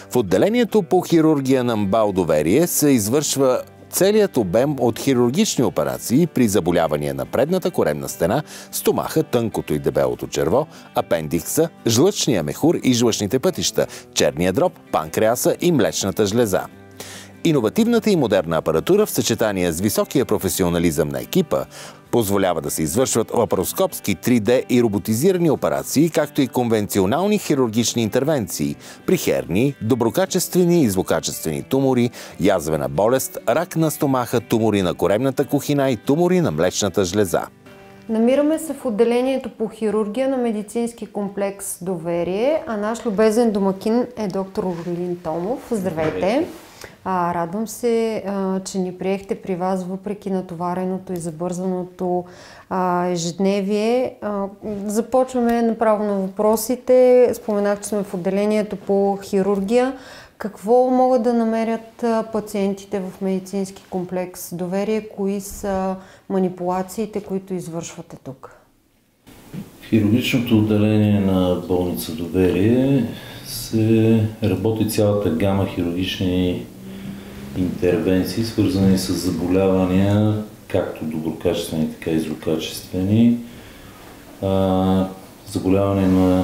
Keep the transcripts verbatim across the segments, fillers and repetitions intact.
В отделението по хирургия на МБАЛ Доверие се извършва целият обем от хирургични операции при заболявания на предната коремна стена, стомаха, тънкото и дебелото черво, апендикса, жлъчния мехур и жлъчните пътища, черния дроб, панкреаса и млечната жлеза. Иновативната и модерна апаратура в съчетание с високия професионализъм на екипа позволява да се извършват лапароскопски три Д и роботизирани операции, както и конвенционални хирургични интервенции при херни, доброкачествени и злокачествени тумори, язвена болест, рак на стомаха, тумори на коремната кухина и тумори на млечната жлеза. Намираме се в отделението по хирургия на медицински комплекс Доверие, а наш любезен домакин е доктор Орлин Томов. Здравейте! А, радвам се, а, че ни приехте при вас, въпреки натовареното и забързаното а, ежедневие. А, започваме направо на въпросите. Споменах, че сме в отделението по хирургия. Какво могат да намерят пациентите в медицински комплекс Доверие? Кои са манипулациите, които извършвате тук? В хирургичното отделение на болница Доверие се работи цялата гама хирургични интервенции, свързани с заболявания, както доброкачествени, така и злокачествени. Заболяване на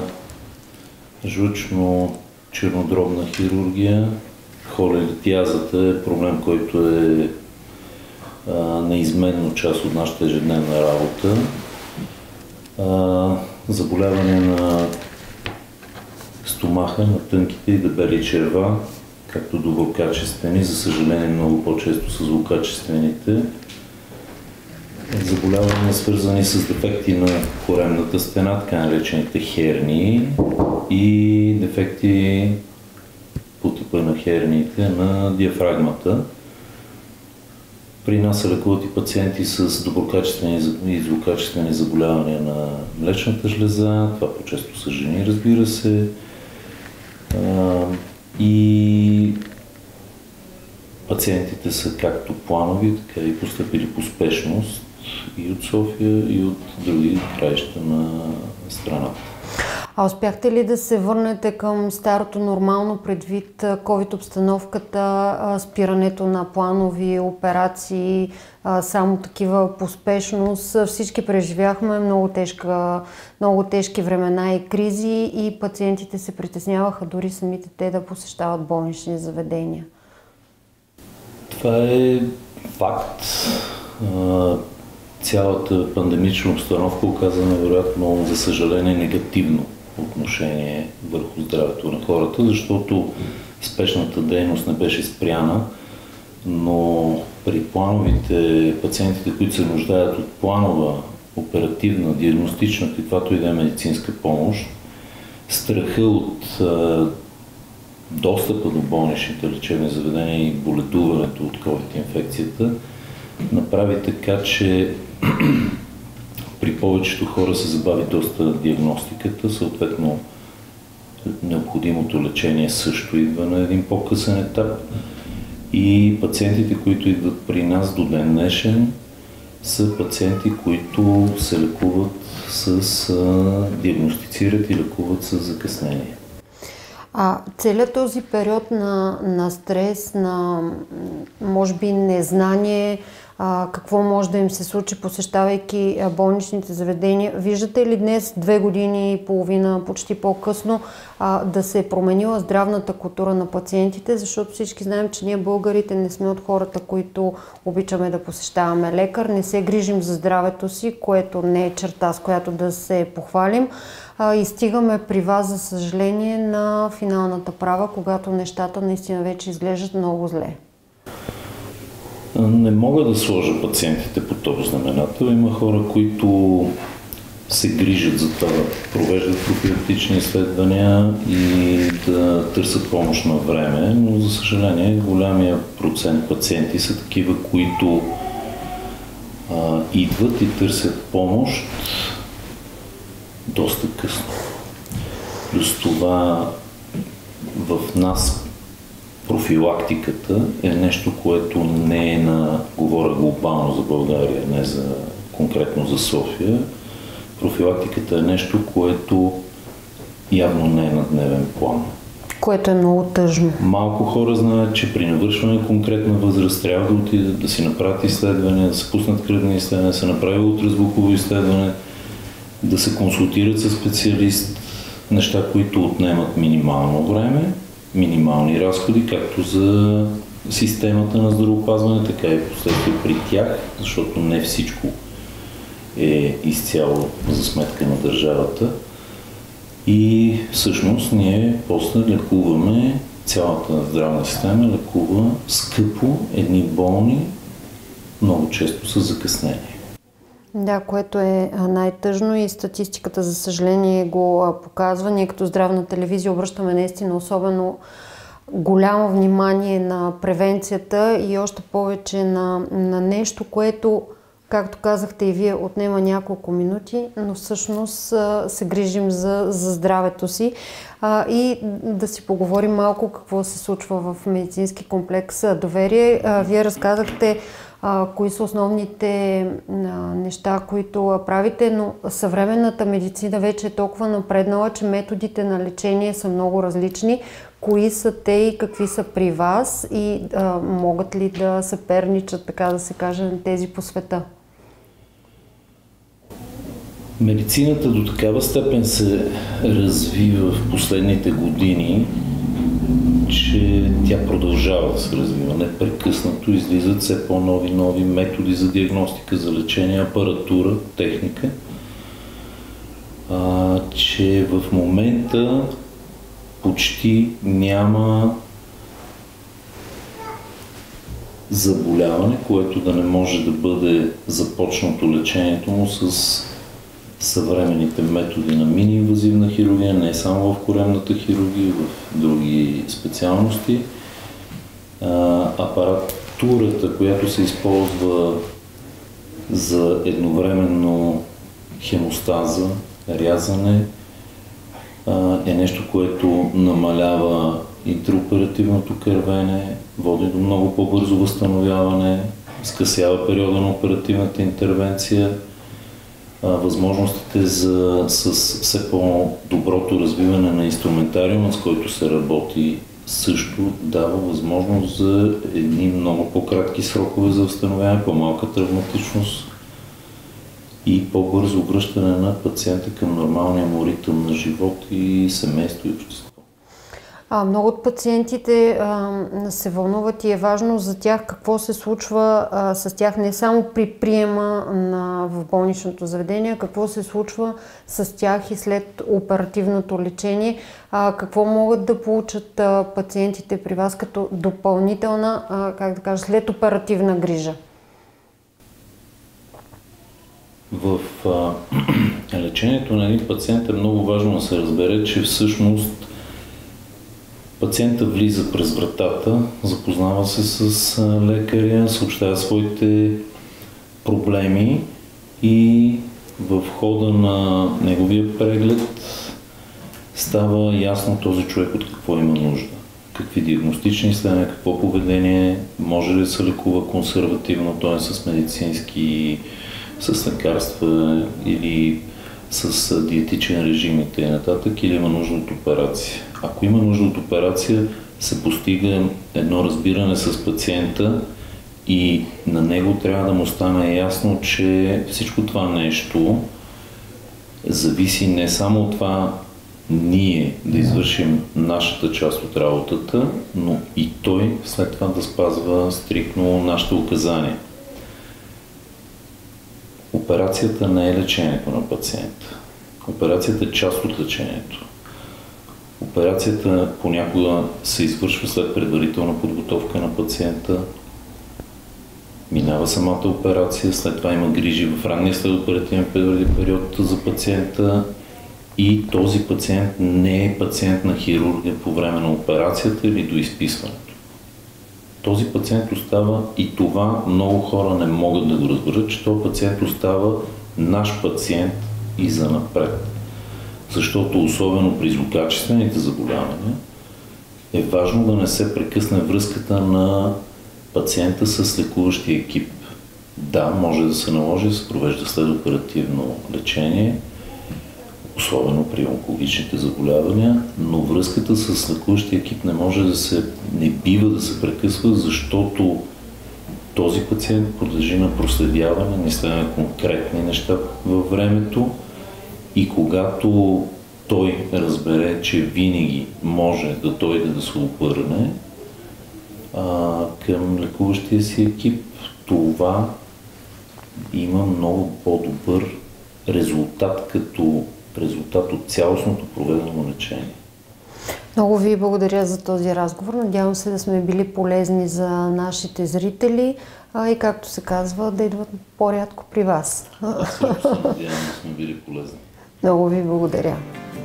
жлъчно-чернодробна хирургия. Холелитиазата е проблем, който е а, неизменно част от нашата ежедневна работа. А, заболяване на стомаха, на тънките и дебели черва, както доброкачествени, за съжаление много по-често са злокачествените. Заболявания, свързани с дефекти на коремната стена, така наречените хернии, и дефекти по типа на херниите на диафрагмата. При нас се лекуват и пациенти с доброкачествени и злокачествени заболявания на млечната жлеза, това по-често са жени, разбира се. И пациентите са както планови, така и постъпили по спешност и от София, и от други краища на страната. А успяхте ли да се върнете към старото нормално предвид ковид обстановката, спирането на планови операции, само такива по спешност? Всички преживяхме много, тежка, много тежки времена и кризи и пациентите се притесняваха дори самите те да посещават болнични заведения. Това е факт. Цялата пандемична обстановка оказа невероятно, за съжаление, негативно отношение върху здравето на хората, защото спешната дейност не беше спряна, но при плановите пациентите, които се нуждаят от планова, оперативна, диагностична, каквато и да е медицинска помощ, страха от а, достъпа до болничните лечебни заведения и боледуването от ковид-инфекцията направи така, че при повечето хора се забави доста диагностиката, съответно необходимото лечение също идва на един по-късен етап и пациентите, които идват при нас до ден днешен, са пациенти, които се лекуват с, а, диагностицират и лекуват с закъснение. А целият този период на, на стрес, на може би незнание, а, какво може да им се случи, посещавайки болничните заведения, виждате ли днес, две години и половина, почти по-късно, а, да се е променила здравната култура на пациентите, защото всички знаем, че ние българите не сме от хората, които обичаме да посещаваме лекар, не се грижим за здравето си, което не е черта, с която да се похвалим. И стигаме при вас, за съжаление, на финалната права, когато нещата наистина вече изглеждат много зле. Не мога да сложа пациентите по този знаменател. Има хора, които се грижат за това да провеждат профилактични изследвания и да търсят помощ на време, но за съжаление голямия процент пациенти са такива, които а, идват и търсят помощ доста късно. Плюс това в нас профилактиката е нещо, което не е на, говоря глобално за България, не за, конкретно за София. Профилактиката е нещо, което явно не е на дневен план. Което е много тъжно. Малко хора знаят, че при навършване конкретна възраст трябва да отидат да си направят изследвания, да се пуснат кръвни изследвания, да се направи ултразвуково изследване, да се консултират с специалист, неща, които отнемат минимално време, минимални разходи, както за системата на здравеопазване, така и последствие при тях, защото не всичко е изцяло за сметка на държавата. И всъщност ние после лекуваме, цялата здравна система лекува скъпо едни болни, много често с закъснение. Да, което е най-тъжно и статистиката, за съжаление, го показва. Ние като здравна телевизия обръщаме наистина особено голямо внимание на превенцията и още повече на, на нещо, което, както казахте и вие, отнема няколко минути, но всъщност се грижим за, за здравето си. А, и да си поговорим малко какво се случва в медицински комплекс Доверие. А, вие разказахте а, кои са основните а, неща, които правите, но съвременната медицина вече е толкова напреднала, че методите на лечение са много различни. Кои са те и какви са при вас и а, могат ли да съперничат, така да се каже, на тези по света? Медицината до такава степен се развива в последните години, че тя продължава да се развива. Непрекъснато излизат все по-нови нови методи за диагностика, за лечение, апаратура, техника. А, че в момента почти няма заболяване, което да не може да бъде започнато лечението му с съвременните методи на мини-инвазивна хирургия, не само в коремната хирургия, в други специалности. А, апаратурата, която се използва за едновременно хемостаза, рязане, а, е нещо, което намалява интраоперативното кървене, води до много по-бързо възстановяване, скъсява периода на оперативната интервенция. Възможностите за, с все по-доброто развиване на инструментариума, с който се работи, също дава възможност за едни много по-кратки срокове за възстановяване, по-малка травматичност и по-бързо връщане на пациента към нормалния му ритъм на живот и семейство и общество. А, много от пациентите а, се вълнуват и е важно за тях какво се случва а, с тях не само при приема на, в болничното заведение, а какво се случва с тях и след оперативното лечение. А, какво могат да получат а, пациентите при вас като допълнителна, а, как да кажа, след оперативна грижа? В а, лечението на един пациент е много важно да се разбере, че всъщност пациента влиза през вратата, запознава се с лекаря, съобщава своите проблеми и в хода на неговия преглед става ясно този човек от какво има нужда. Какви диагностични изследвания, какво поведение, може ли да се лекува консервативно, т.е. с медицински, с лекарства или с диетичен режим и т.н. или има нужда от операция. Ако има нужда от операция, се постига едно разбиране с пациента и на него трябва да му стане ясно, че всичко това нещо зависи не само от това ние да извършим нашата част от работата, но и той след това да спазва стриктно нашите указания. Операцията не е лечението на пациента. Операцията е част от лечението. Операцията понякога се извършва след предварителна подготовка на пациента. Минава самата операция, след това има грижи в ранния следоперативен период за пациента и този пациент не е пациент на хирургия по време на операцията или до изписването. Този пациент остава, и това много хора не могат да го разберат, че този пациент остава наш пациент и занапред. Защото особено при злокачествените заболявания е важно да не се прекъсне връзката на пациента с лекуващия екип. Да, може да се наложи да се провежда следоперативно лечение, особено при онкологичните заболявания, но връзката с лекуващия екип не може да се, не бива да се прекъсва, защото този пациент подлежи на проследяване, наистина на конкретни неща във времето и когато той разбере, че винаги може да дойде да се обърне а, към лекуващия си екип, това има много по-добър резултат като резултат от цялостното проведено лечение. Много ви благодаря за този разговор. Надявам се да сме били полезни за нашите зрители а и, както се казва, да идват по-рядко при вас. Аз също се надявам да сме били полезни. Много ви благодаря.